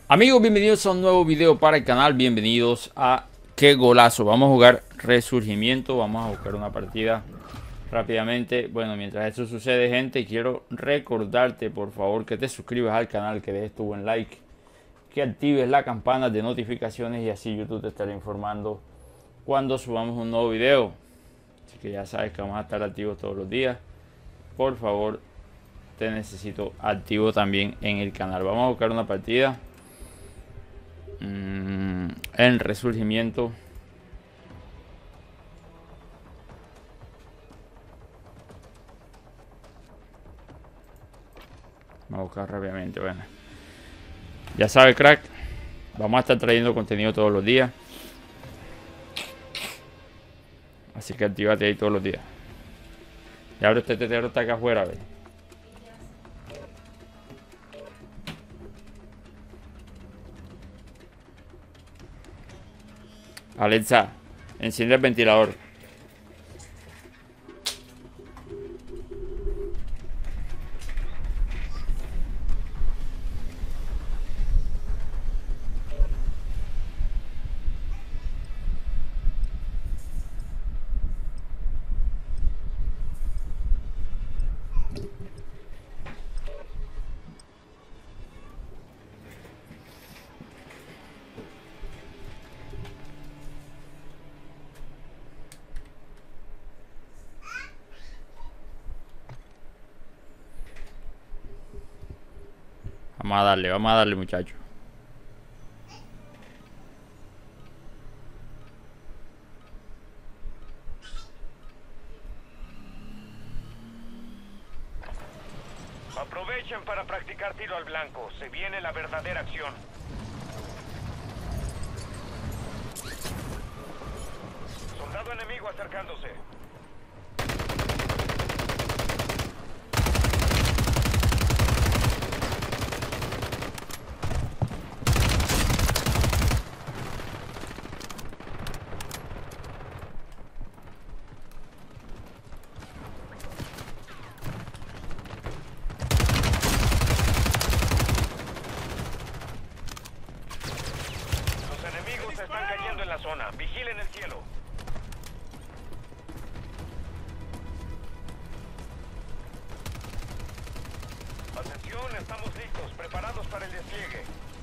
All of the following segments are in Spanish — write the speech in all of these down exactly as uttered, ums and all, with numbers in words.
Amigos, bienvenidos a un nuevo video para el canal. Bienvenidos a Qué Golazo. Vamos a jugar Resurgimiento. Vamos a buscar una partida rápidamente. Bueno, mientras esto sucede, gente, quiero recordarte por favor que te suscribas al canal, que dejes tu buen like, que actives la campana de notificaciones y así YouTube te estará informando cuando subamos un nuevo video. Así que ya sabes que vamos a estar activos todos los días. Por favor, te necesito activo también en el canal. Vamos a buscar una partida mm, en Resurgimiento. Vamos a buscar rápidamente. Bueno, ya sabes, crack, vamos a estar trayendo contenido todos los días, así que actívate ahí todos los días. Y ahora este tetero está acá afuera, ¿ves? Alexa, enciende el ventilador. Vamos a darle, vamos a darle, muchachos. Aprovechen para practicar tiro al blanco. Se viene la verdadera acción. Soldado enemigo acercándose. Están cayendo en la zona. Vigilen el cielo. Atención, estamos listos, preparados para el despliegue.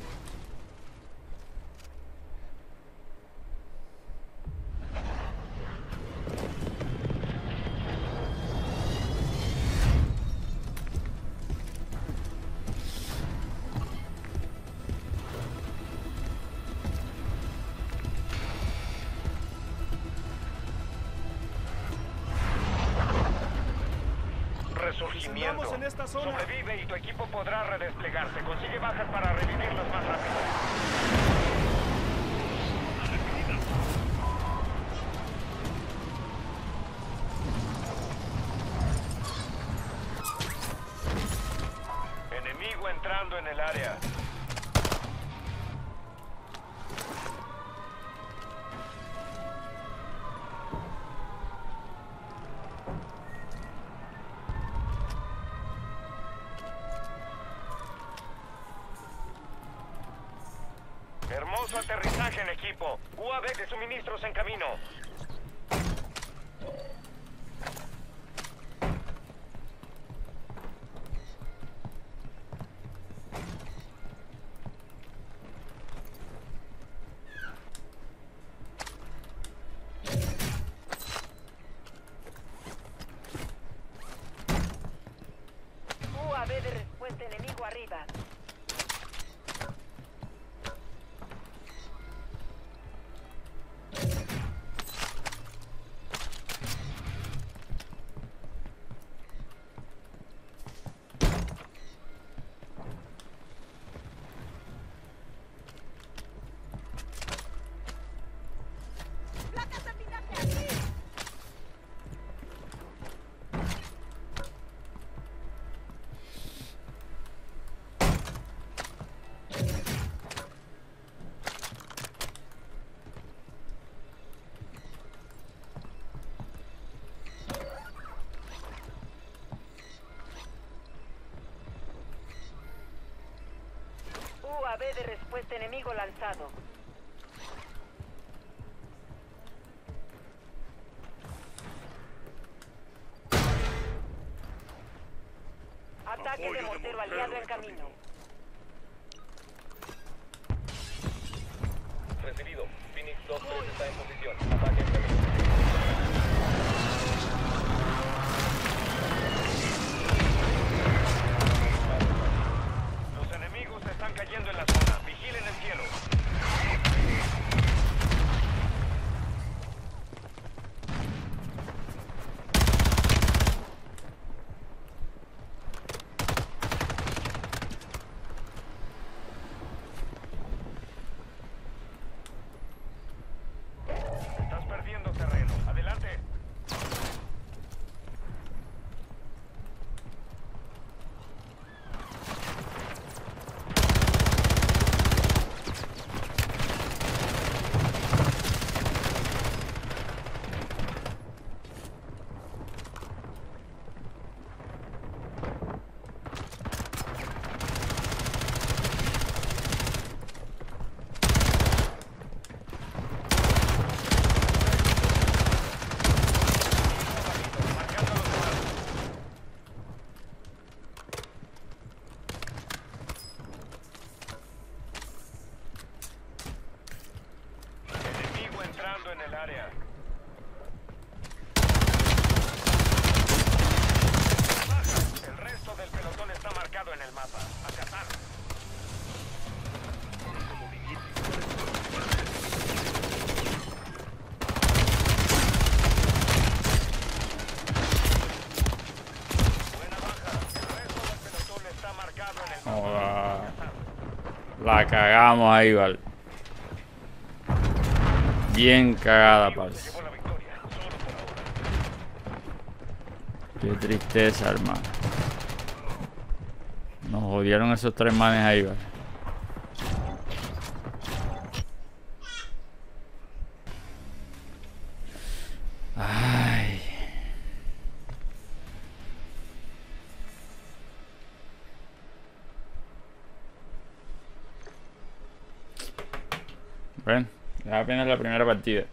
Resurgimiento. En esta zona. Sobrevive y tu equipo podrá redesplegarse. Consigue bajas para revivirlos más rápido. Enemigo entrando en el área. Hermoso aterrizaje en equipo. U A V de suministros en camino. U A V de respuesta enemigo arriba. V de respuesta enemigo lanzado. Ataque de mortero aliado en camino. Recibido. Phoenix dos tres está en posición. Ataque en camino. Los enemigos están cayendo en la zona. Vigilen el cielo. Estás perdiendo terreno. Adelante. Marcando los demás. Enemigo entrando en el área. Baja. El resto del pelotón está marcado en el mapa. A cazar. Buena baja. El resto del pelotón está marcado en el mapa. Joda. A cazar. La cagamos ahí, vale. Bien cagada, Se parce. llevó la victoria. Solo por ahora. Qué tristeza, hermano. Nos jodieron esos tres manes ahí, vale. Ay. Bueno, ya apenas la primera partida.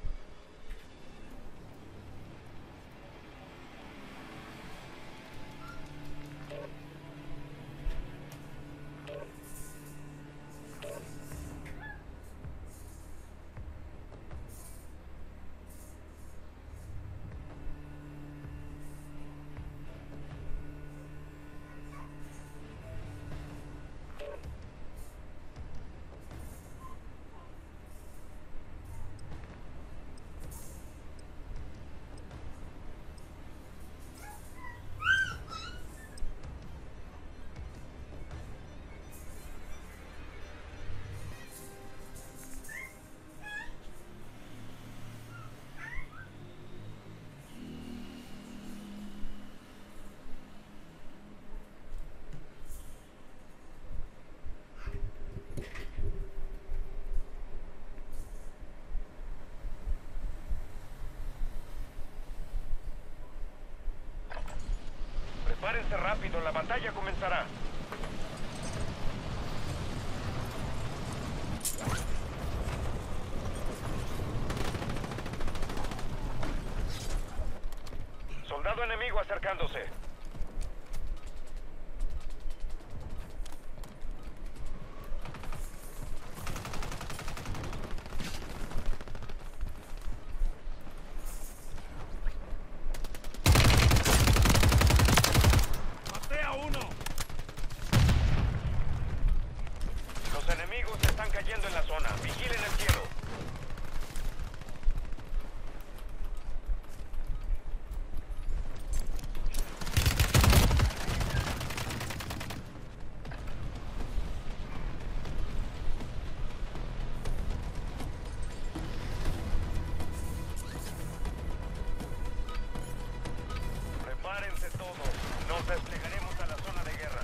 Prepárense rápido, la batalla comenzará. Soldado enemigo acercándose. ¡Maté a uno! Los enemigos están cayendo en la zona. Vigilen el cielo. Prepárense todos. Nos desplegaremos a la zona de guerra.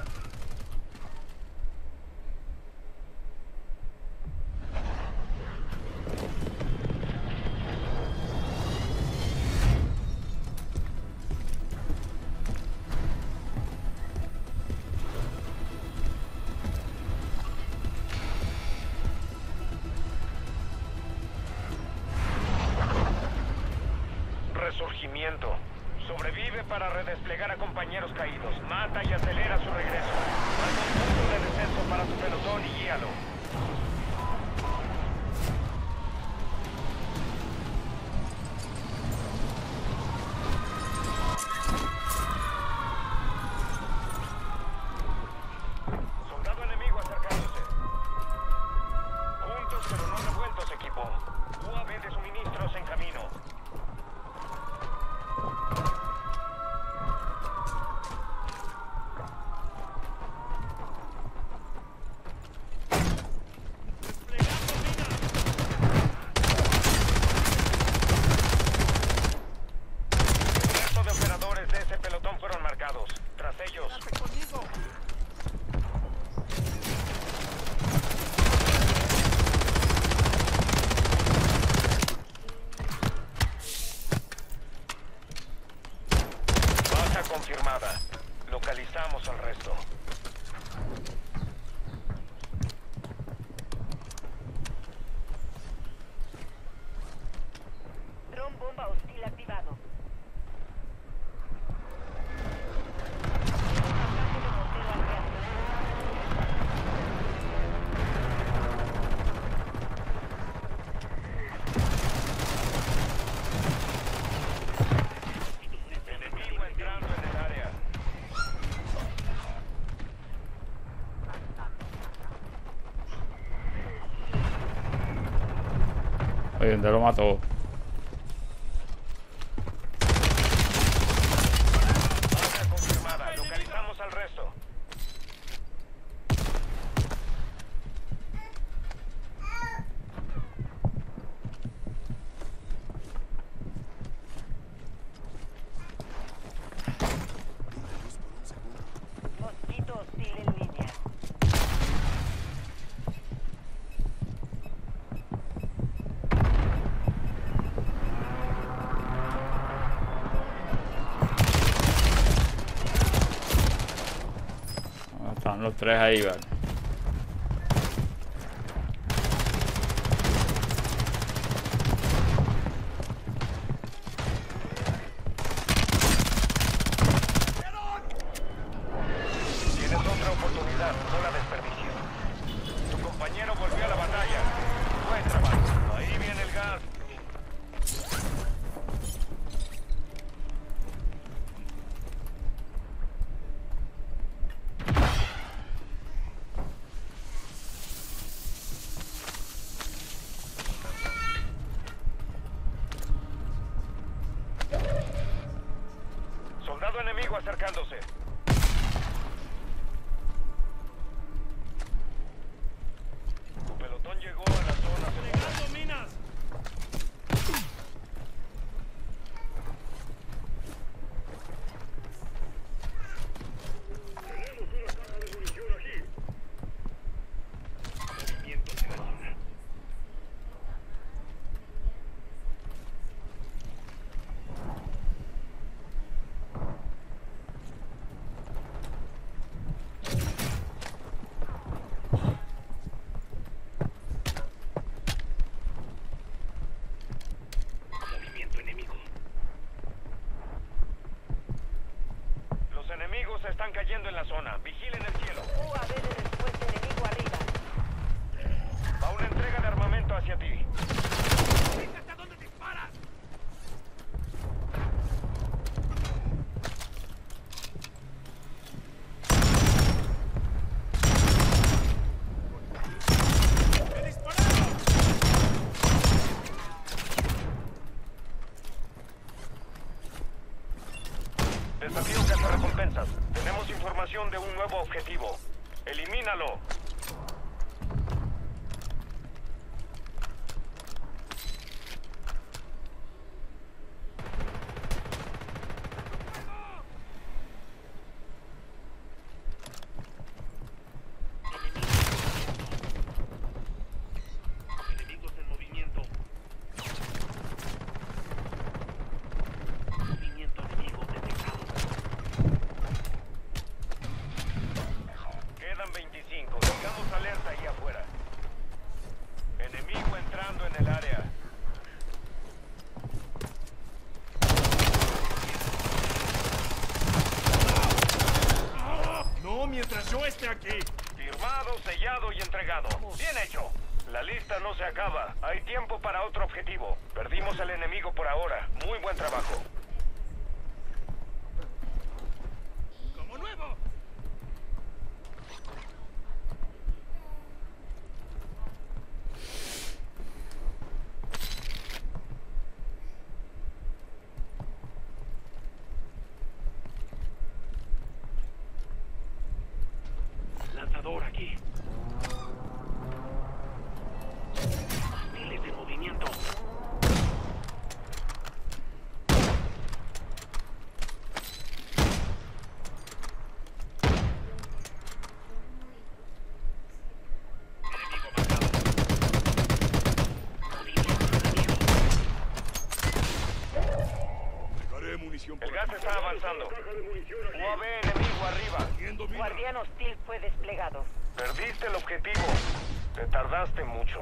para redesplegar a compañeros caídos. Mata y acelera su regreso. Haz un punto de descenso para tu pelotón y guíalo. Soldado enemigo acercándose. Juntos pero no revueltos, equipo. U A V de suministros en camino. El resto de operadores de ese pelotón fueron marcados. Tras ellos. Baja confirmada. Localizamos al resto. Dron bomba hostil activado. Ataque de mortero al reactor. Enemigo entrando en el área. Oye, ¿dónde lo mató? Baja confirmada. Localizamos al resto. Mosquito hostil en línea. Ah, están los tres ahí, vale. Tienes otra oportunidad, no la desperdicies. Tu compañero volvió a la batalla. Buen trabajo. Ahí viene el gas. Soldado enemigo acercándose. Tu pelotón llegó a la zona segura. Los enemigos están cayendo en la zona. Vigilen el cielo. U A V de respuesta enemigo arriba. Va una entrega de armamento hacia ti. Desafío cazarrecompensas. Tenemos información de un nuevo objetivo. Elimínalo. Enemigos en movimiento. Movimiento enemigo detectado. Quedan veinticinco. heme aquí. Firmado, sellado y entregado. Bien hecho. La lista no se acaba. Hay tiempo para otro objetivo. Perdimos al enemigo por ahora. Muy buen trabajo. ¡Como nuevo! Lanzador aquí. Hostiles en movimiento. Enemigo marcado. Movimiento enemigo. Dejaré munición El por gas está avanzando. U A V enemigo arriba. Haciendo mina. Guardián hostil fue desplegado. Perdiste el objetivo. Te tardaste mucho.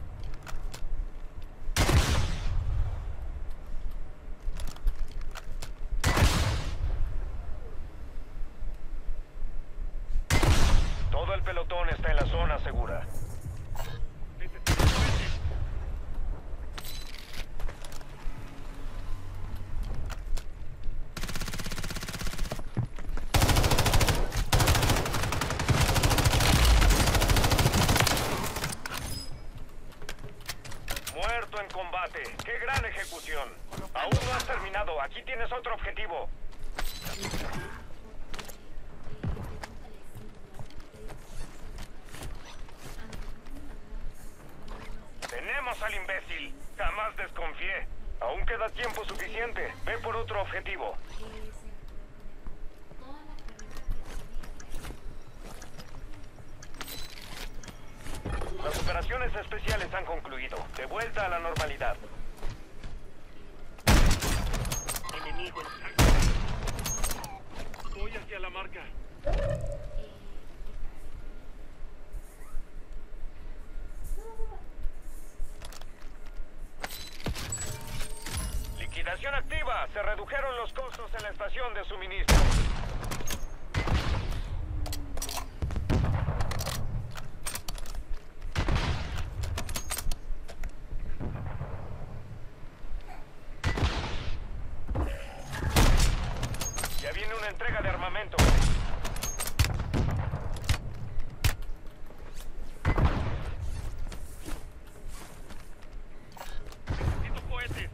Todo el pelotón está en la zona segura. Muerto en combate. ¡Qué gran ejecución! Aún no has terminado. Aquí tienes otro objetivo. Tenemos al imbécil. Jamás desconfié. Aún queda tiempo suficiente. Ve por otro objetivo. Las operaciones especiales han concluido. De vuelta a la normalidad. Enemigo en Voy hacia la marca. Liquidación activa. Se redujeron los costos en la estación de suministro. Ya viene una entrega de armamento. Necesito cohetes.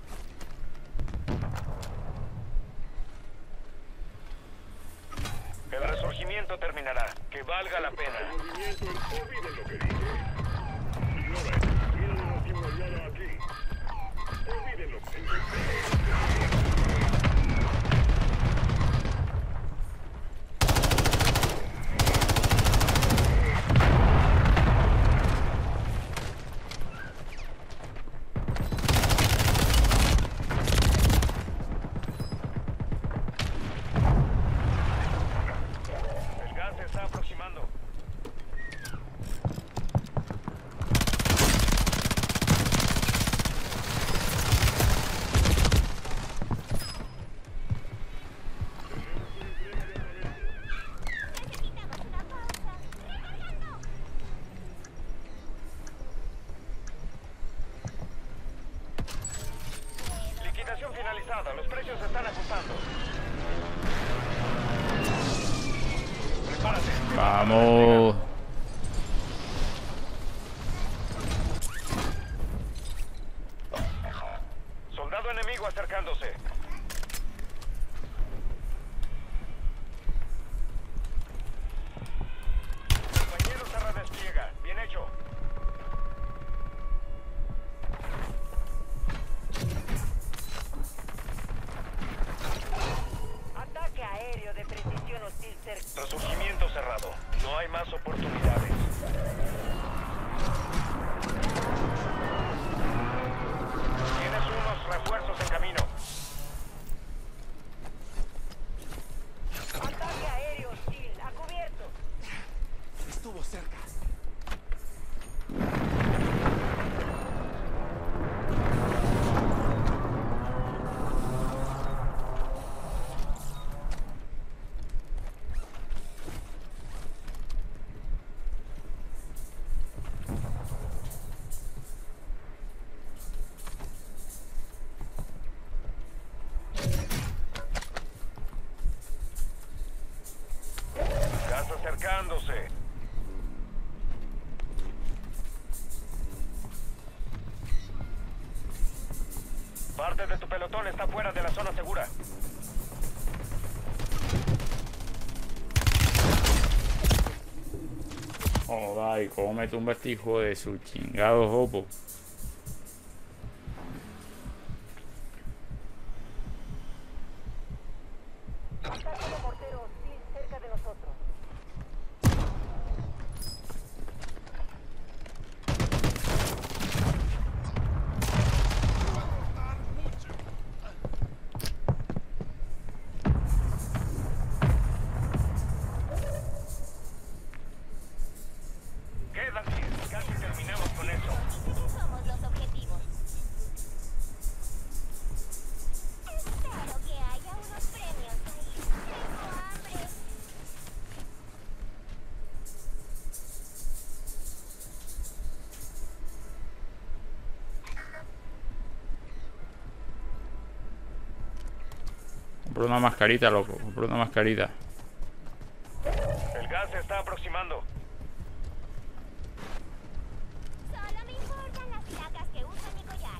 El resurgimiento terminará. Que valga la pena. Movimiento, olviden lo que dije. Ignoren. Tienen una nación aliada aquí. Olvídenlo. El gas se está aproximando. Liquidación finalizada. Los precios se están ajustando. Prepárate. Vamos. Soldado enemigo acercándose. Compañero se redespliega. Bien hecho. Ataque aéreo de precisión hostil cerca. Resurgimiento cerrado. No hay más oportunidades. Tienes unos refuerzos en camino. Parte de tu pelotón está fuera de la zona segura. Joder, ¿cómo me tumba este hijo de su chingado jopo? Contacto de mortero hostil cerca de nosotros. Quedan diez. Casi terminamos con eso. Somos los objetivos. Espero que haya unos premios ahí. Tengo hambre. Compré una mascarita, loco. Compré una mascarita. El gas se está aproximando. Solo me importan las placas que usan mi collar.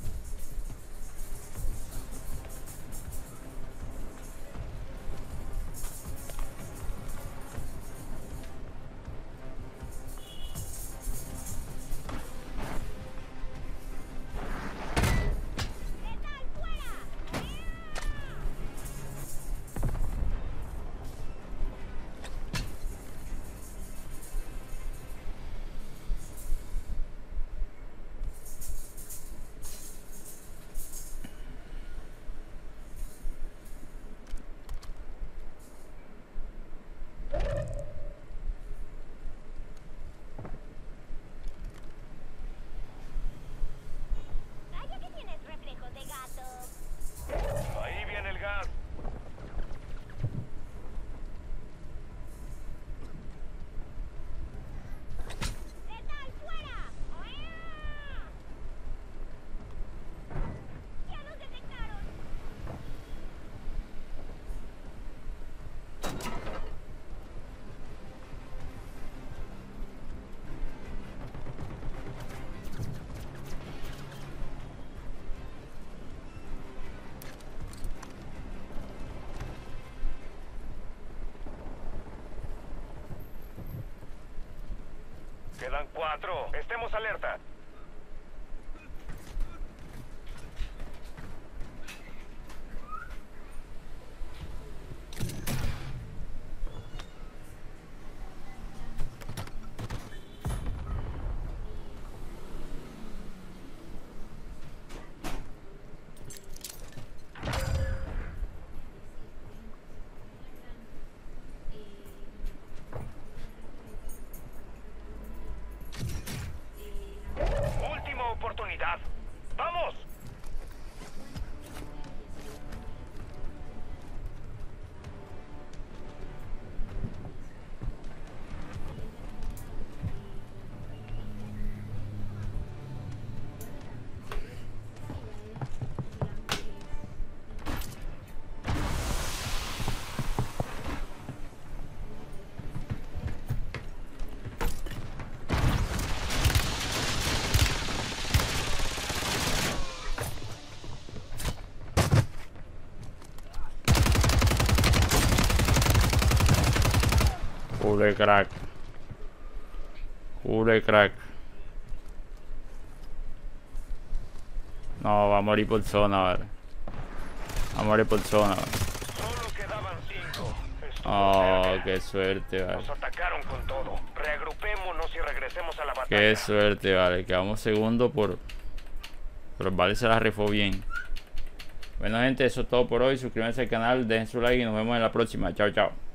¡Letal, fuera! Vaya que tienes reflejos de gato. Ahí viene el gas. ¡Letal, fuera! ¡Ya nos detectaron! Quedan cuatro. Estemos alerta. Última oportunidad. ¡Vamos! Jule crack. Jule crack. No, va a morir por zona, vale. Va a morir por zona, vale. Solo quedaban cinco. Estuvo Oh, cerca. qué suerte, vale. Nos atacaron con todo. Reagrupémonos y regresemos a la batalla. Qué suerte, vale. Quedamos segundo por... Pero el vale se la rifó bien. Bueno, gente, eso es todo por hoy. Suscríbanse al canal, dejen su like y nos vemos en la próxima. Chao, chao.